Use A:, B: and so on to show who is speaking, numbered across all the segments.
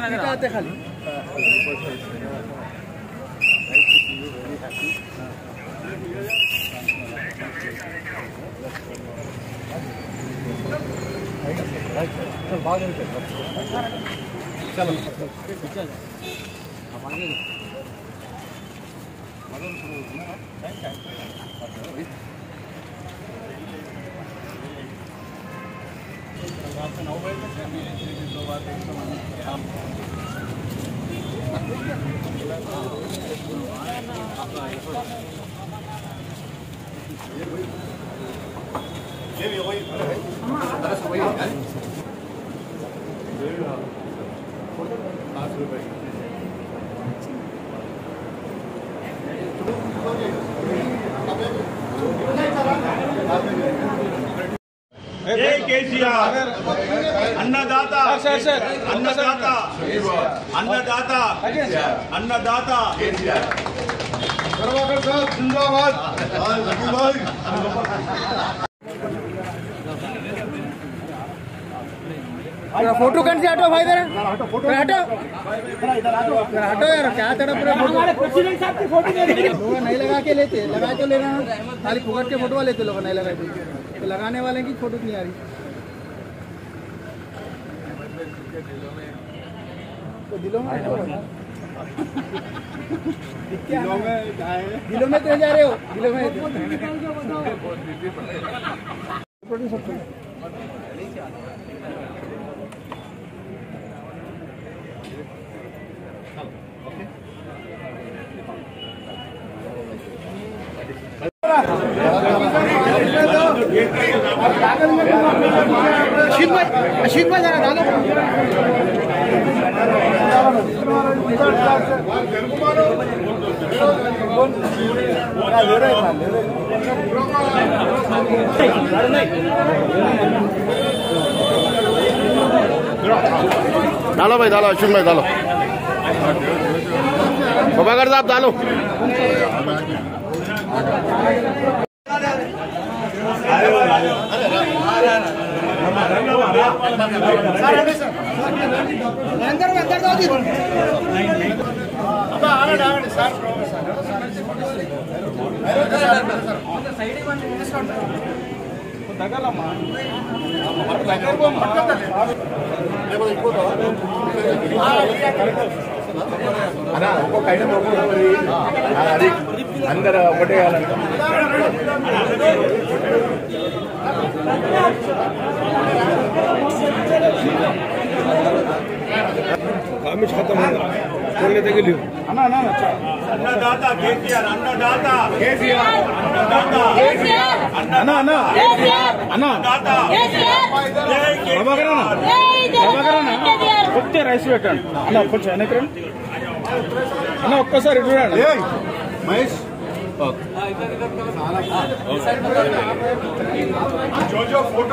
A: आते खाली चलो
B: केसीआर अन्नदाता अन्नदाता अन्नदाता अन्नदाता जिंदाबाद।
A: फोटो कौन से हटो भाई इधर हटो हटो यार क्या तड़प रहे प्रेसिडेंट साहब की फोटो नहीं लगा के लेते लगा के लेना खाली फुकट के फोटो लेते लोग नहीं लगा तो लगाने वाले की फोटो नहीं आ रही तो दिलों में दिलों में तो जा रहे हो दिलों में अशीत भाई जरा डालो
C: डालो भाई डालो अश्विन भाई डालो प्रभाकर साहब डालो अंदर ఒకటే कामिश खत्म होगा बोलने देंगे लियो
B: अन्नदाता केसीआर अन्नदाता केसीआर अन्नदाता
C: केसीआर अन्ना अन्ना केसीआर अन्ना
B: अन्नदाता
C: बाबा करना कुछ రైస్ పెట్టండి అన్న కొంచెం వెనకరండి అన్న ఒక్కసారి ఇటు రండి మహేష్
B: जो फोटो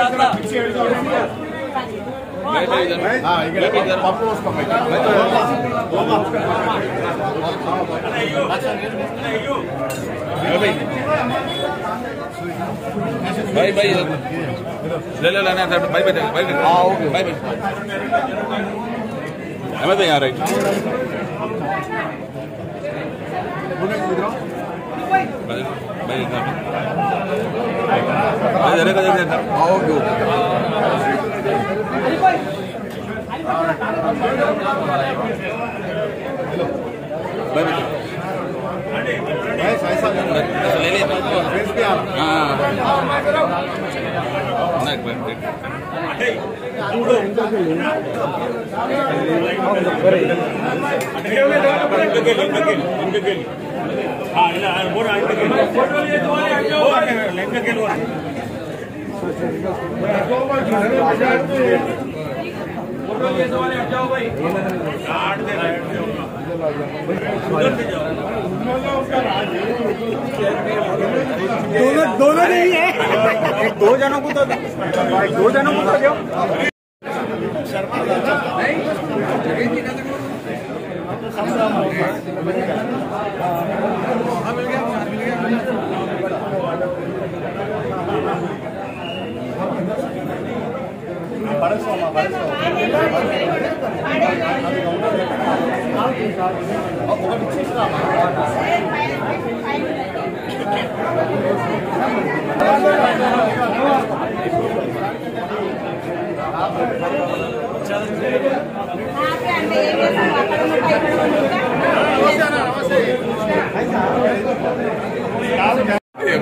D: भाई भाई ले लो लेना था भाई भाई भाई ओके भाई भाई हमें भी आ रही भाई भाई जरा का जरा ओके भाई ले ले हाँ
A: दोनों नहीं है दो जनों को तो दो जनों को तो दो
B: बरसो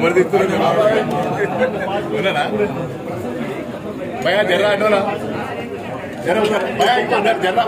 B: జబర్దస్త్ భయ జర్రా అన్నోనా జర భయ జర్రా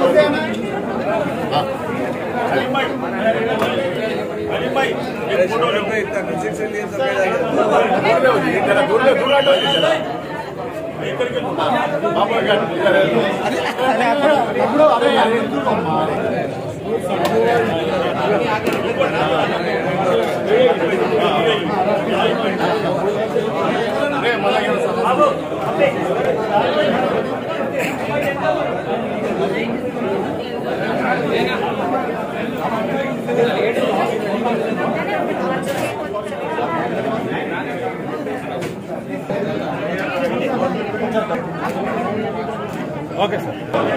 C: ఓకే సార్.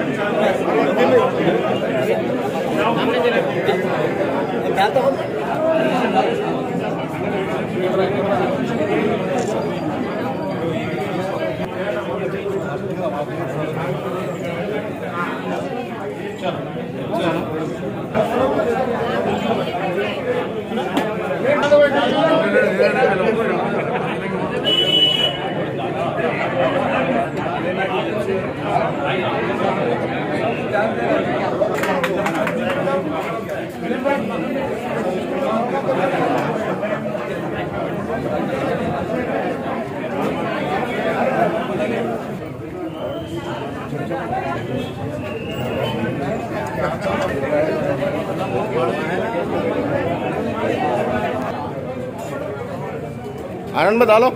B: आनंद में डालो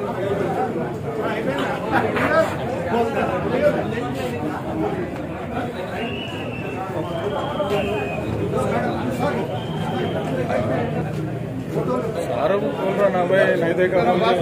C: सारा बोल रहा ना भाई, नहीं देखा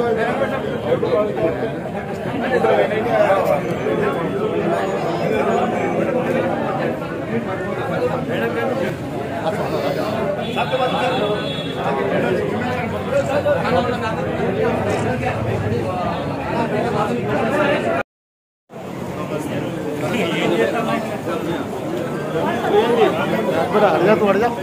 B: बढ़ जा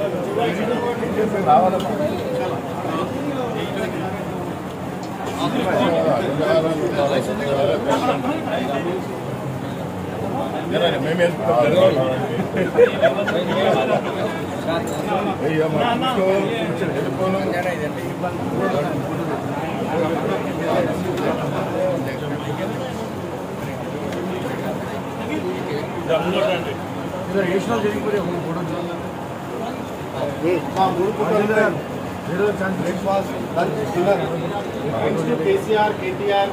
B: breakfast lunch dinner KCR KTR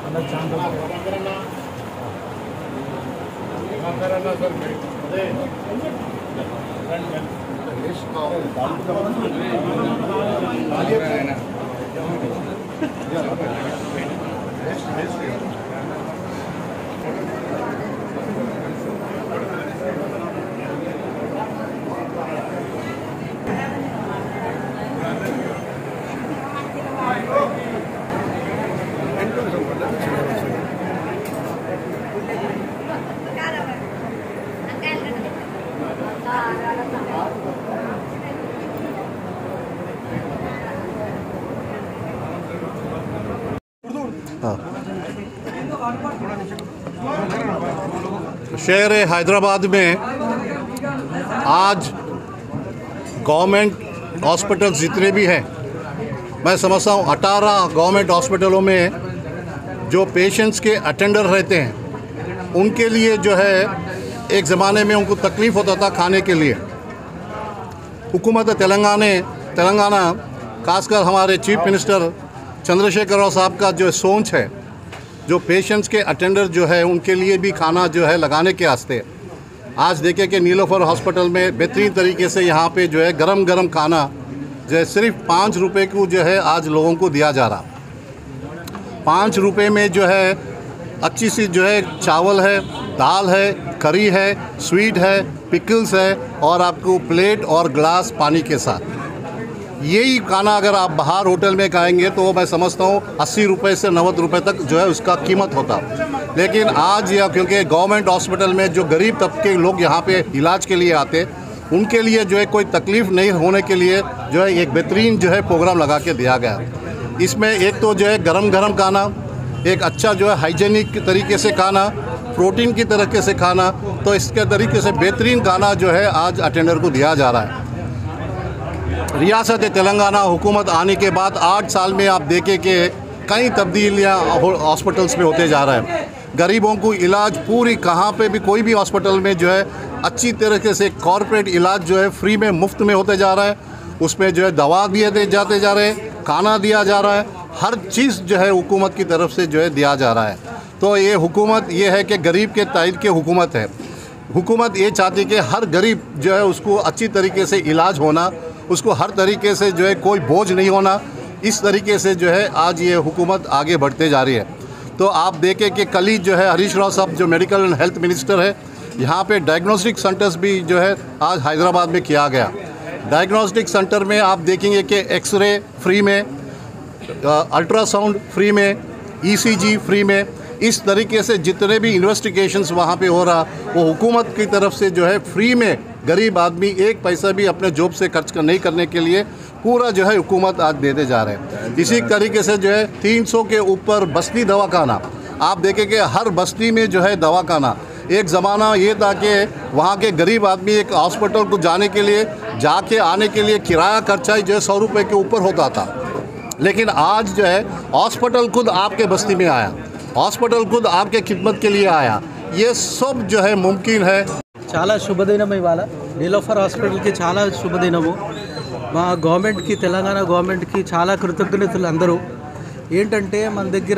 E: शहर हैदराबाद में आज गवर्नमेंट हॉस्पिटल जितने भी हैं, मैं समझता हूँ 18 गवर्नमेंट हॉस्पिटलों में जो पेशेंट्स के अटेंडर रहते हैं उनके लिए जो है एक ज़माने में उनको तकलीफ़ होता था खाने के लिए। हुकूमत तेलंगाना खासकर हमारे चीफ मिनिस्टर चंद्रशेखर राव साहब का जो सोच है, जो पेशेंट्स के अटेंडर जो है उनके लिए भी खाना जो है लगाने के वास्ते आज देखें कि नीलोफर हॉस्पिटल में बेहतरीन तरीके से यहाँ पे जो है गरम खाना जो है सिर्फ 5 रुपये को जो है आज लोगों को दिया जा रहा। 5 रुपये में जो है अच्छी सी जो है चावल है, दाल है, करी है, स्वीट है, पिकल्स है और आपको प्लेट और ग्लास पानी के साथ। यही खाना अगर आप बाहर होटल में खाएंगे तो मैं समझता हूँ 80 रुपये से 90 रुपये तक जो है उसका कीमत होता। लेकिन आज यह क्योंकि गवर्नमेंट हॉस्पिटल में जो गरीब तबके के लोग यहाँ पे इलाज के लिए आते, उनके लिए जो है कोई तकलीफ़ नहीं होने के लिए जो है एक बेहतरीन जो है प्रोग्राम लगा के दिया गया। इसमें एक तो जो है गरम गरम खाना, एक अच्छा जो है हाइजेनिक तरीके से खाना, प्रोटीन की तरीके से खाना, तो इसके तरीके से बेहतरीन खाना जो है आज अटेंडर को दिया जा रहा है। रियासत तेलंगाना हुकूमत आने के बाद 8 साल में आप देखें कि कई तब्दीलियाँ हॉस्पिटल्स में होते जा रहा है। गरीबों को इलाज पूरी कहाँ पे भी कोई भी हॉस्पिटल में जो है अच्छी तरीके से कॉर्पोरेट इलाज जो है फ्री में मुफ्त में होते जा रहा है। उसमें जो है दवा दिए जाते जा रहे हैं, खाना दिया जा रहा है, हर चीज़ जो है हुकूमत की तरफ से जो है दिया जा रहा है। तो ये हुकूमत ये है कि गरीब के ताइद की हुकूमत है। हुकूमत ये चाहती है कि हर गरीब जो है उसको अच्छी तरीके से इलाज होना, उसको हर तरीके से जो है कोई बोझ नहीं होना। इस तरीके से जो है आज ये हुकूमत आगे बढ़ते जा रही है। तो आप देखें कि कल ही जो है हरीश राव साहब जो मेडिकल एंड हेल्थ मिनिस्टर है, यहाँ पे डायग्नोस्टिक सेंटर्स भी जो है आज हैदराबाद में किया गया। डायग्नोस्टिक सेंटर में आप देखेंगे कि एक्सरे फ्री में, अल्ट्रासाउंड फ्री में, ईसीजी फ्री में, इस तरीके से जितने भी इन्वेस्टिगेशंस वहाँ पे हो रहा वो हुकूमत की तरफ से जो है फ्री में गरीब आदमी एक पैसा भी अपने जॉब से खर्च नहीं करने के लिए पूरा जो है हुकूमत आज देते जा रहे हैं। इसी तरीके से जो है 300 के ऊपर बस्ती दवाखाना, आप देखें कि हर बस्ती में जो है दवाखाना। एक ज़माना ये था कि वहाँ के गरीब आदमी एक हॉस्पिटल को जाने के लिए जाके आने के लिए किराया खर्चा जो है 100 रुपये के ऊपर होता था, लेकिन आज जो है हॉस्पिटल खुद आपके बस्ती में आया, हॉस्पिटल खुद आपके खिदमत के लिए आया। ये सब जो है मुमकिन है।
F: చాలా శుభదినం ఇవాళ నీలోఫర్ హాస్పిటల్కి చాలా శుభదినము। మా గవర్నమెంట్కి, తెలంగాణ గవర్నమెంట్కి చాలా కృతజ్ఞతలు అందరూ। ఏంటంటే మన దగ్గర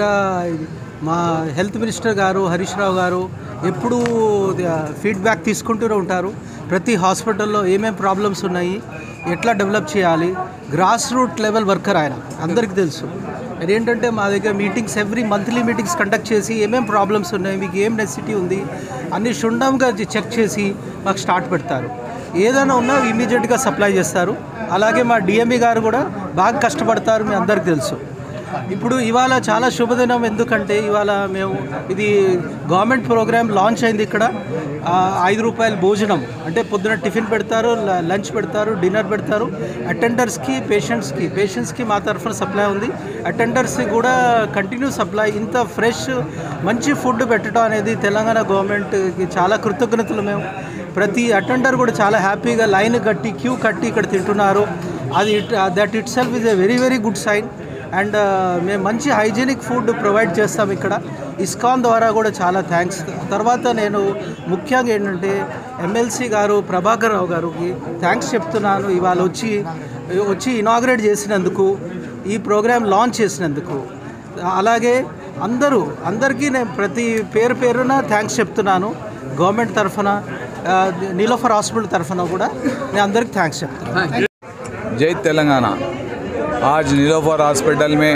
F: మా హెల్త్ మినిస్టర్ గారు హరీష్ రావు గారు ఎప్పుడూ ఫీడ్బ్యాక్ తీసుకుంటూనే ఉంటారు। ప్రతి హాస్పిటల్లో ఏమేమి ప్రాబ్లమ్స్ ఉన్నాయి, ఎట్లా డెవలప్ చేయాలి, గ్రాస్ రూట్ లెవెల్ వర్కర్ ఆయన అందరికీ తెలుసు। అదేంటంటే మా దగ్గర meetings every monthly meetings conduct చేసి ఏమేమి ప్రాబ్లమ్స్ ఉన్నాయి, మీకు ఏం నెసిటీ ఉంది అన్ని క్షుణ్ణంగా చెక్ చేసి మాకు స్టార్ట్ పెడతారు। ఏదైనా ఉన్నా ఇమీడియట్గా సప్లై చేస్తారు। అలాగే మా డిఎంఈ గారు కూడా బాగా కష్టపడతారు, మీ అందరికీ తెలుసు। ఇప్పుడు ఇవాళ చాలా శుభదినం, ఎందుకంటే ఇవాళ మేము ఇది గవర్నమెంట్ ప్రోగ్రామ్ లాంచ్ అయింది ఇక్కడ। 5 రూపాయల భోజనం అంటే పొద్దున టిఫిన్ పెడతారు, లంచ్ పెడతారు, డిన్నర్ పెడతారు। అటెండర్స్కి పేషెంట్స్కి మా తరఫున సప్లై ఉంది, అటెండర్స్కి కూడా కంటిన్యూ సప్లై। ఇంత ఫ్రెష్ మంచి ఫుడ్ పెట్టడం అనేది తెలంగాణ గవర్నమెంట్కి చాలా కృతజ్ఞతలు మేము। ప్రతి అటెండర్ కూడా చాలా హ్యాపీగా లైన్ కట్టి క్యూ కట్టి ఇక్కడ తింటున్నారు। అది that itself is a very very good sign. And మేము మంచి హైజీనిక్ ఫుడ్ ప్రొవైడ్ చేస్తాం ఇక్కడ। ఇస్కాన్ ద్వారా కూడా చాలా థ్యాంక్స్। తర్వాత నేను ముఖ్యంగా ఏంటంటే ఎమ్మెల్సీ గారు ప్రభాకర్ రావు గారికి థ్యాంక్స్ చెప్తున్నాను, ఇవాళ వచ్చి ఇనాగ్రేట్ చేసినందుకు, ఈ ప్రోగ్రామ్ లాంచ్ చేసినందుకు। అలాగే అందరికీ నేను ప్రతి పేరున థ్యాంక్స్ చెప్తున్నాను। గవర్నమెంట్ తరఫున, నీలోఫర్ హాస్పిటల్ తరఫున కూడా నేను అందరికీ థ్యాంక్స్ చెప్తున్నాను।
G: जय तेलंगाना। आज नीलोफर हॉस्पिटल में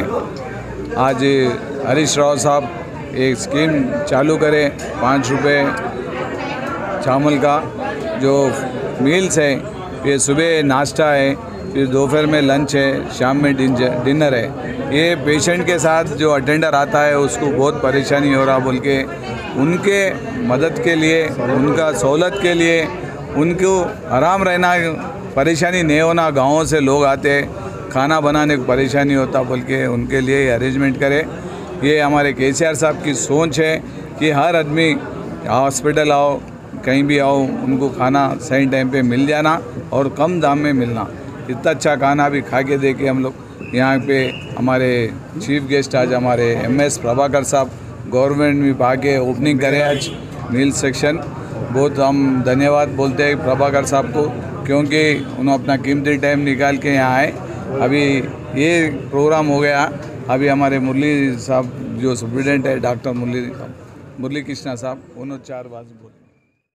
G: आज हरीश राव साहब एक स्कीम चालू करे, 5 रुपये चावल का जो मील्स है, ये सुबह नाश्ता है, फिर दोपहर में लंच है, शाम में डिनर है। ये पेशेंट के साथ जो अटेंडर आता है उसको बहुत परेशानी हो रहा बोल के उनके मदद के लिए, उनका सहूलत के लिए, उनको आराम रहना, परेशानी नहीं होना, गाँवों से लोग आते खाना बनाने को परेशानी होता बोल के उनके लिए अरेंजमेंट करे। ये हमारे केसीआर साहब की सोच है कि हर आदमी हॉस्पिटल आओ, कहीं भी आओ, उनको खाना सही टाइम पे मिल जाना और कम दाम में मिलना। इतना अच्छा खाना भी खा के दे के हम लोग यहाँ पे हमारे चीफ गेस्ट आज हमारे MS प्रभाकर साहब गवर्नमेंट में आके ओपनिंग करे आज मील सेक्शन। बहुत हम धन्यवाद बोलते हैं प्रभाकर साहब को, क्योंकि उन्होंने अपना कीमती टाइम निकाल के यहाँ आए। अभी ये प्रोग्राम हो गया, अभी हमारे मुरली साहब जो सुप्रिटेंडेंट है डॉक्टर मुरली कृष्णा साहब, उन्होंने 4 बात बोले।